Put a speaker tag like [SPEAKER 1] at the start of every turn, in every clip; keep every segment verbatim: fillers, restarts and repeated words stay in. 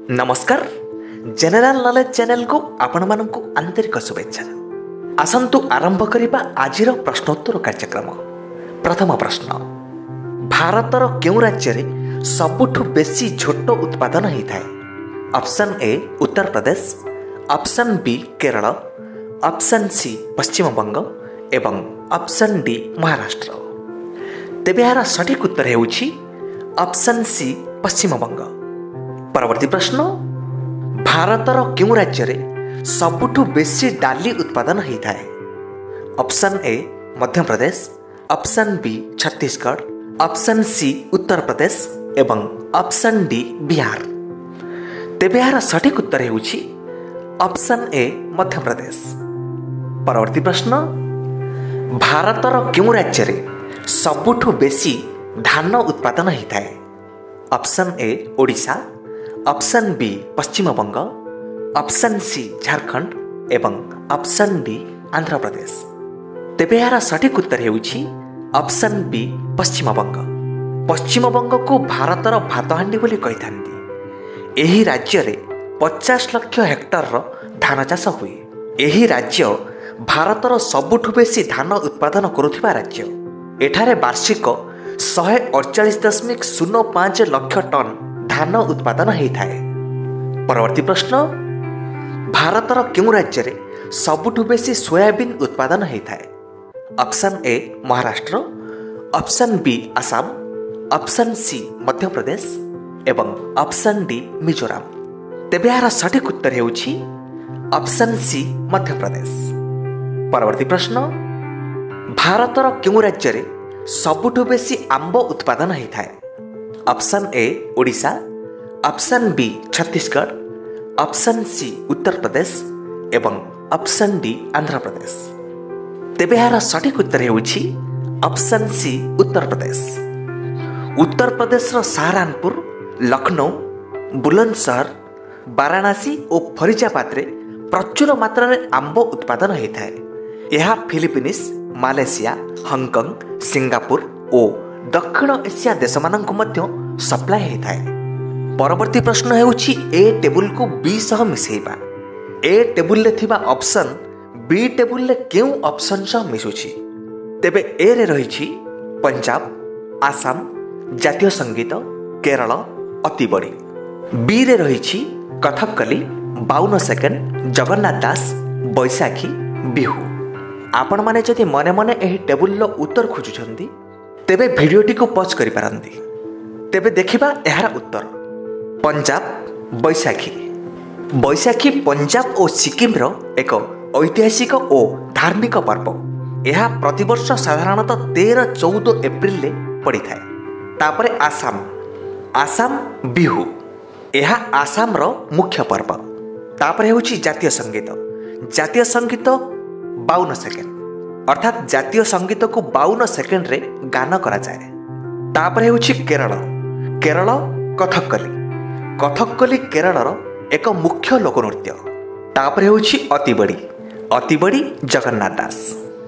[SPEAKER 1] नमस्कार general knowledge channel को आपण मानकु आंतरिक शुभेच्छा। आसंतु आरंभ करिबा आजिर प्रश्नोत्तर कार्यक्रम। प्रथम प्रश्न, भारतर केउ राज्य रे सबुठु बेसी झोट उत्पादन होता है? Option A Uttar Pradesh, option B Kerala, option C Paschim Banga एवं ऑप्शन डी महाराष्ट्र। तेबे यार सठिक उत्तर हेउछि ऑप्शन सी पश्चिम बंग। परवर्ती प्रश्न, भारतर केउ राज्य रे सबुठु बेसी डाली उत्पादन होता है? Option A Madhya Pradesh, option B Chhattisgarh, option C Uttar Pradesh एवं ऑप्शन डी बिहार। तेबे यार सठिक उत्तर हेउछि ऑप्शन ए मध्य प्रदेश। परवर्ती प्रश्न, भारतर केउ राज्य रे सबुठु बेसी धान उत्पादन होता है? Option A Odisha, option B Paschim Banga, option सी झारखंड एवं ऑप्शन डी आंध्र प्रदेश। तेबे यार सठिक उत्तर हेउछि ऑप्शन बी पश्चिम बंग। पश्चिम बंग को भारतर भातहांडी बोली कहिथांती। एही राज्य रे पचास लाख हेक्टर रो धान चाष हुए। एही राज्य भारतर सबुठु बेसी धान उत्पादन करुथिबा राज्य। एठारे वार्षिक सौ अड़तालीस दशमिक शून्य पाँच लक्ष टन धान उत्पादन होता है। परवर्ती प्रश्न, भारतर केउ राज्य रे सबुठु बेसी सोयाबीन उत्पादन होता है? Option A Maharashtra, option B Assam, option C Madhya Pradesh एवं ऑप्शन डी मिजोराम। तेबे यार सठिक उत्तर हेउछि ऑप्शन सी मध्य प्रदेश। परवर्ती प्रश्न, भारतर केउ राज्य रे सबुठु बेसी आंब उत्पादन होता है? Option A Odisha, option B Chhattisgarh, option C Uttar Pradesh एवं ऑप्शन डी आंध्र प्रदेश। तेबे यार सठिक उत्तर हेउछि ऑप्शन सी उत्तर प्रदेश। उत्तर प्रदेश रो सहारनपुर, लखनऊ, बुलंदशहर, वाराणसी और फरीदाबाद रे प्रचुर मात्रा रे आंब उत्पादन होता है। यह फिलिपिन्स, मालेशिया, हांगकांग, सिंगापुर और दक्षिण एशिया देश मानक मध्य सप्लाय होता है। परवर्ती प्रश्न हेउछि ए टेबुल को बी सह मिसेइबा। ए टेबुल ले थिबा ऑप्शन बी टेबुल ले केउ ऑप्शन सह मिसुछि? तेबे ए रे रहिछि पंजाब, आसाम, जातीय संगीत, केरल, अति बड़ी। बी रे रहिछि कथकली, बावन सेकेंड, जगन्नाथ दास, बैसाखी, बिहू। आपण माने जदि मने मने एही टेबुल लो उत्तर खोजुछंती तेबे भिडियोटी को पॉज करि पारंती। तेबे देखिबा एहार उत्तर पंजाब बैसाखी। बैसाखी पंजाब और सिक्किम रो एक ऐतिहासिक और धार्मिक पर्व। यह प्रतिवर्ष साधारणतः तेरह चौदह एप्रिल ले पड़ी थाए। तापरे आसाम, आसाम बिहू, यह आसाम रो मुख्य पर्व। तापरे होछि जातीय संगीत। जातीय संगीत बावन सेकेंड, अर्थात जातीय संगीत को बावन सेकेंड रे गान करा जाए। तापरे होछि केरल। केरल कथकली। कथकली केरल रो एक मुख्य लोकनृत्य। तापरे होछि अति बड़ी। अति बड़ी जगन्नाथ दास।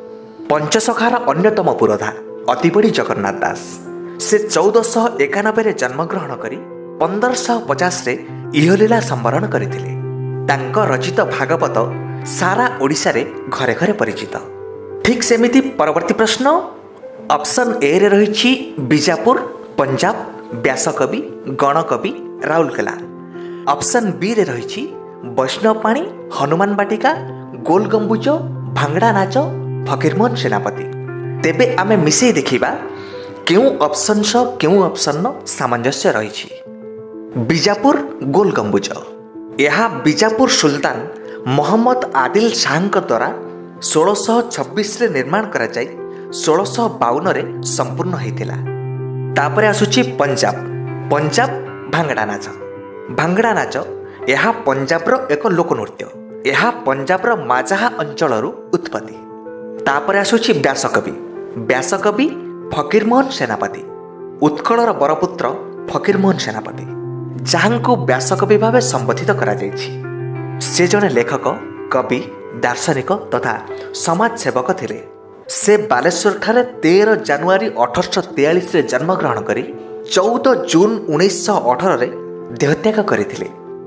[SPEAKER 1] पंचसखार अन्यतम पुरोधा अति बड़ी जगन्नाथ दास। से चौदह सौ एकानबे रे जन्मग्रहण करी पंद्रह सौ पचास रे इहलीला संवरण करथिले। तांको रचित भागवत सारा ओडिशा रे घरे घरे परिचित। ठीक सेमिति परवर्ती प्रश्न, ऑप्शन ए रे रहिछि बीजापुर, पंजाब, व्यासकवि, गणकवि, राउरकेला। ऑप्शन बी रे रहिछि वैष्णवपाणी, हनुमान बाटिका, गोल गंबुज, भांगड़ा नाच, फकीरमोहन सेनापति। तेबे आमे मिसेई देखिबा केउ ऑप्शन स केउ ऑप्शन न सामंजस्य रहिछि। बीजापुर गोल गंबुज। यह बीजापुर सुल्तान मोहम्मद आदिल शाह द्वारा सोलह सौ छब्बीस रे निर्माण करा जाय सोलह सौ बावन रे संपूर्ण होइतिला। तापरे आसुछि पंजाब। पंजाब भांगड़ा नाच। भांगड़ा नाच यह पंजाब रो एक लोकनृत्य। यह पंजाब रो माजाहा अंचल रु उत्पत्ति। तापरे आसुछि व्यासकवि। व्यासकवि फकीरमोहन सेनापति। उत्कलर बरपुत्र फकीरमोहन सेनापति, जहांको व्यासकवि भावे संबोधित करा जायछि। से जने लेखक, कवि, दार्शनिक तथा समाज सेवक थिले। से बालेश्वर ठारे तेरह जानुआरी अठरश तेयालीस रे जन्मग्रहण करी चौदह जून उन्नीस अठर रे देहत्याग करथिले।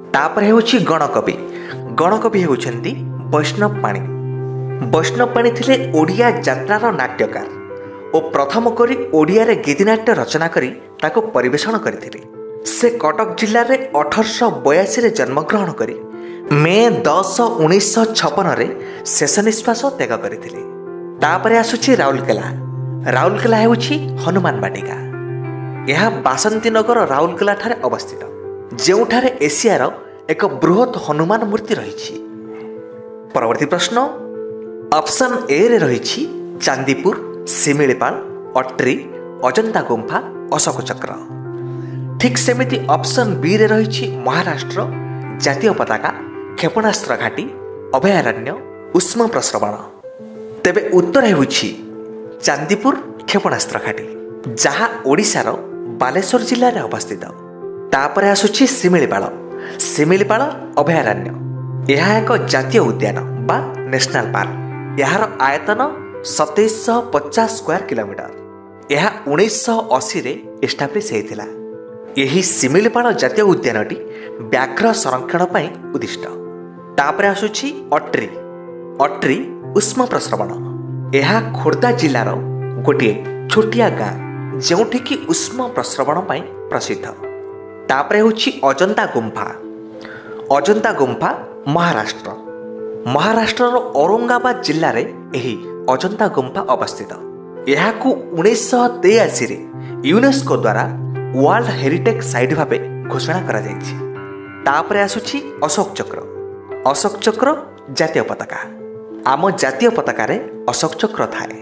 [SPEAKER 1] तापर हेउछि गणकवि। गणकवि हेउछन्ति वैष्णव पाणी। वैष्णव पाणी थिले ओडिया यात्रार नाट्यकार और प्रथम करी ओडिया रे गीतिनाट्य रचना करी ताको परिवेषण करथिले। से कटक जिल्ला रे अठारह बयासी रे जन्मग्रहण करी मे दस उन्नीस छप्पन रे शेष निश्वास त्याग करथिले। तापर आसुछि राउरकेला। राउरकेला हेउछि हनुमान बाटिका। यह बासंती नगर राउरकेला ठारे अवस्थित, जेउठारे एशियार एक बृहत हनुमान मूर्ति रही। परवर्ती प्रश्न, ऑप्शन ए रे रही चांदीपुर, शिमिलीपाल, अट्री, अजंता गुंफा, अशोक चक्र। ठीक सेमिति ऑप्शन बी रे रही महाराष्ट्र, जातीय पताका, क्षेपणास्त्र घाटी, अभयारण्य, उष्म प्रस्रवण। तेबे उत्तर हेउछि चांदीपुर क्षेपणास्त्र घाटी, जहाँ ओडिशार बालेश्वर जिल्ला रे अवस्थित। तापर आसुछि शिमिलीपाल। शिमिलीपाल अभयारण्य यह एक जातीय उद्यान बा नेशनल पार्क। यार आयतन सतैश पचास स्क्वायर किलोमीटर। यह उन्नीस अशी रे एस्टाब्लिश होता। यही शिमिलीपाल जातीय उद्यानटी व्याघ्र संरक्षण पर उद्दिष्ट। तापर आसुछि अट्री। अट्री उष्म प्रस्रवण। यह खोर्धा जिलार गोटे छोटिया गाँ जोठिकी उष्म प्रस्रवण पर प्रसिद्ध। तापर हेउछि अजंता गुंफा। अजंता गुंफा महाराष्ट्र। महाराष्ट्रर औरंगाबाद जिल्ला रे एही अजंता गुंफा अवस्थित। यहाकू उन्नीस तेयासी रे यूनेस्को द्वारा वर्ल्ड हेरिटेज साइट भावे घोषणा करा जायछि। तापर आसुछि अशोक चक्र। अशोक चक्र जातीय पताका। आम जातीय पताका रे अशोक चक्र थाए।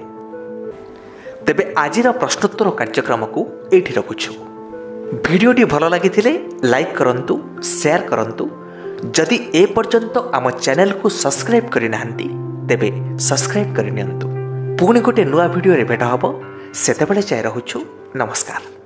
[SPEAKER 1] तेबे आजिर प्रश्नोत्तर कार्यक्रम को एठी रखुछु। भिडियोटी भल लगी लाइक करंतु, शेयर करंतु। जदि ए पर्यंत आम चैनल को सब्सक्राइब करि नाहंती तेबे सब्सक्राइब करि नियंतु। पुणी गोटे नुआ भिडियो रे भेट हबो। सेतेबेले चाहे रहुछु। नमस्कार।